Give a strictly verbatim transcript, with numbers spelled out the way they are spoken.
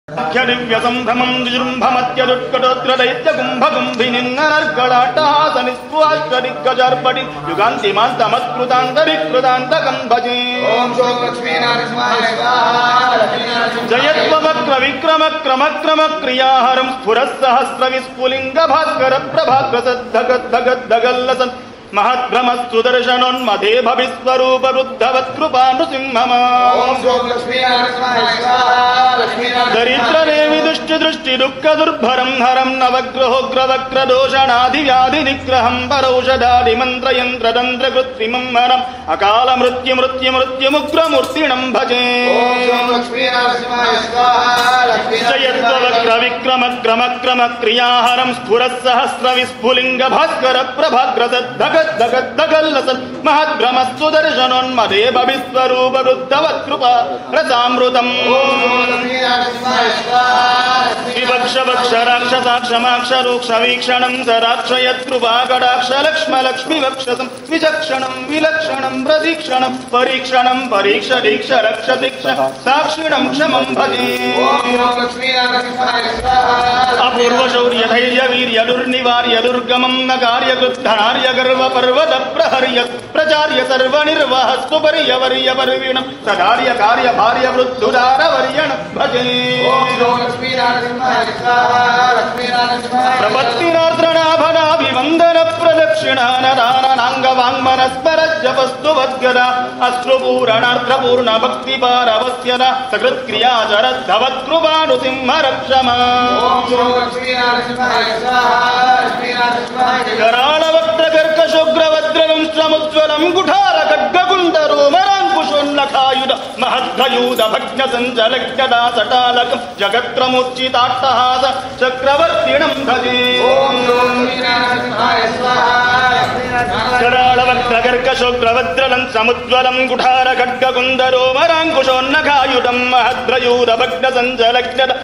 दिव्यसंभ्रमं विजृम्भमत्यदुत्कटोत्र दैत्यकुम्भकुम्भिनिन्नर्गलाट्टहासनिस्वाश्चरिग्गजार्पटि युगान्तिमान्तमत्कृतान्तरिकृतान्तकं भजे। जयत्ववक्रविक्रमक्रमक्रमक्रियाहरं स्फुरस्सहस्रविस्फुलिङ्गभास्करप्रभाग्रसद्धगद्धगद्धगल्लसन् महद्भ्रमस्तुदर्शनोन्मदे भविस्वरूपवृद्धवत्कृपानुसिंहमा। दरिद्रदेवि दुष्टिदृष्टिदुःखदुर्भरं हरं नवग्रहोग्रवक्रदोषणादिव्याधिनिग्रहं परौषधादिमन्त्रयन्त्रतन्त्रकृत्रिमं हरम् अकालमृत्युमृत्युमृत्युमुग्रमूर्तिणं भजे। जयत्ववक्रविक्रमक्रमक्रमक्रियाहरं स्फुरस्सहस्रविस्फुलिङ्गभास्करप्रभाग्रसद्धगद्धगद्धगल्लसन् महद्भ्रमस्तुदर्शनोन्मदे भविस्वरूपवृद्धवत्कृपा रसामृतम्। विवक्षवक्षराक्षसाक्षमाक्षरूक्षवीक्षणं सराक्षयत्कृपाकटाक्षलक्ष्मलक्ष्मीवक्षसं विचक्षणं विलक्षणं प्रतीक्षणं परीक्षणं परीक्षरीक्ष रक्षतीक्ष साक्षिणं क्षमं भजे। अपूर्वशौर्यधैर्यवीर्यदुर्निवार्य दुर्गमं नकार्यकृद्धनार्य गर्वपर्वत प्रहर्य प्रचार्य सर्वनिर्वहस्तु पर्यवर्यपर्विणं सदार्य कार्य भार्य वृद्धुदारवर्यणं भजे। प्रपत्तिनार्द्रनाभनाभिवन्दन प्रदक्षिणानदानाङ्गवाङ्मनस्मरज्जपस्तु अश्रुपूरणार्द्रपूर्णभक्तिपारवस्यदा सकृत्क्रियाचरद्धवत्कृपानुसिंह रक्षमा। कराळवक्त्रकर्कशोग्रवज्रलं समुज्ज्वलं कुठारखड्गकुण्डरोमराङ्कुशोन्नखायुध महद्भयूध भग्नसञ्जलज्ञदा सटालकं जगत्प्रमुच्चिताट्टहास चक्रवर्तिणं भजे। कराळवक्त्रकर्कशोग्रवज्रलं समुज्ज्वलं कुठारखड्गकुण्डरोमराङ्कुशोन्नखायुधं महद्भयूध भग्नसञ्जलज्ञदा